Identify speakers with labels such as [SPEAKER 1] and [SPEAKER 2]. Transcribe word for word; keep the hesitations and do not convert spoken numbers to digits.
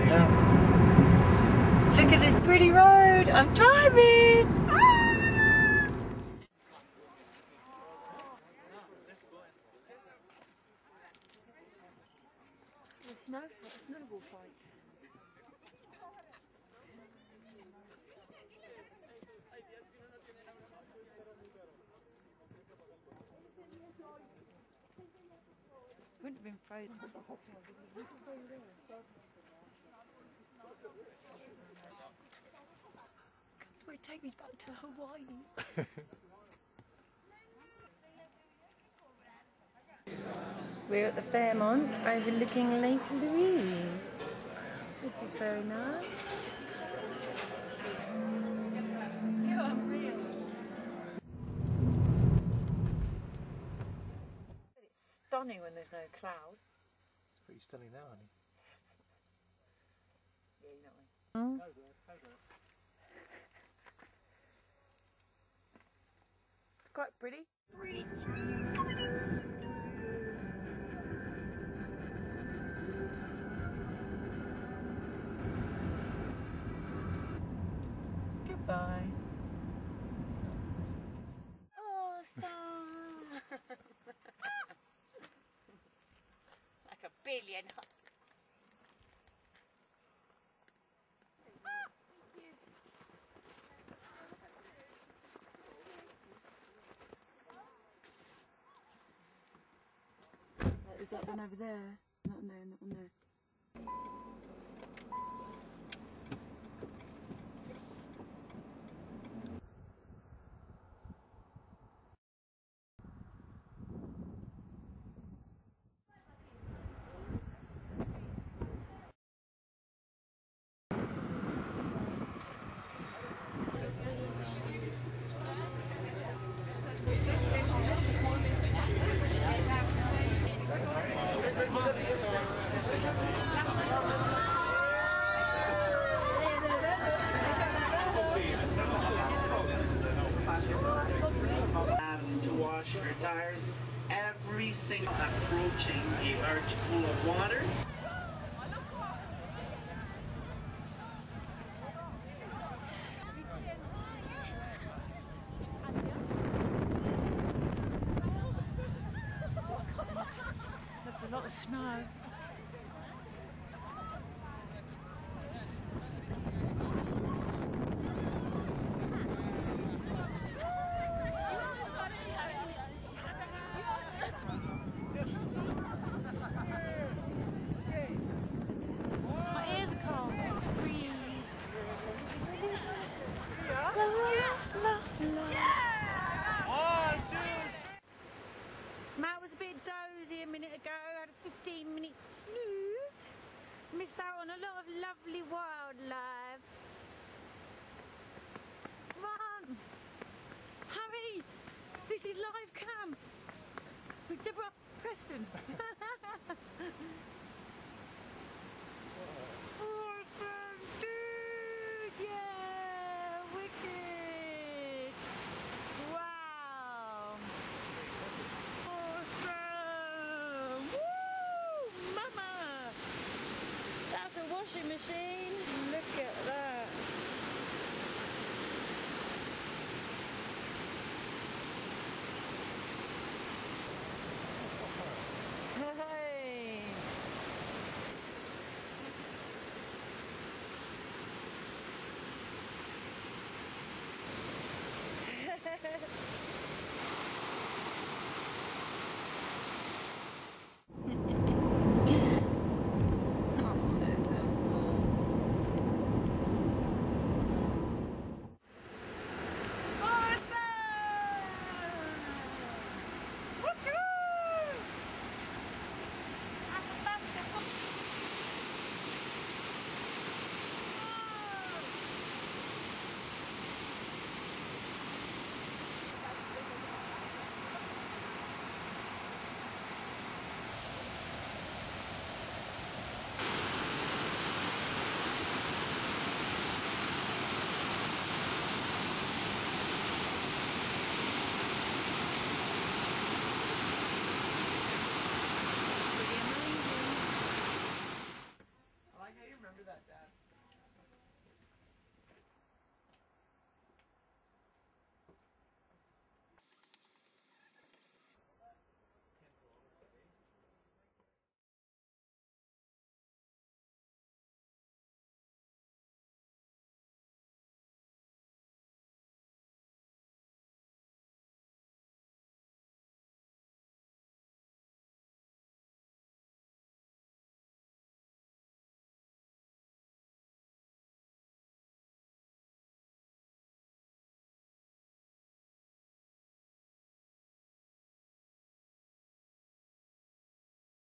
[SPEAKER 1] Yeah.
[SPEAKER 2] Look at this pretty road. I'm driving. Ah! The snow, the snowball fight. Wouldn't have been frozen. Would it take me back to Hawaii? We're at the Fairmont overlooking Lake Louise, which is very nice. It's stunning when there's no cloud.
[SPEAKER 1] It's pretty stunning now, honey.
[SPEAKER 2] Yeah, you know what I mean.
[SPEAKER 1] Go there, go there.
[SPEAKER 2] It's quite pretty. Pretty trees coming in snow. Goodbye. Awesome. Like a billion. Is that one over there? That one there, and that one there.
[SPEAKER 3] To wash your tires every single approaching a large pool of water.
[SPEAKER 2] That's a lot of snow. Matt was a bit dozy a minute ago, had a fifteen minute snooze. Missed out on a lot of lovely wildlife. Run! Harry! This is live cam with Deborah Preston. Awesome, dude! Yeah! Wicked! Wow! Awesome! Woo! Mama! That's a washing machine. Look at that. Hey!
[SPEAKER 4] that, Dad.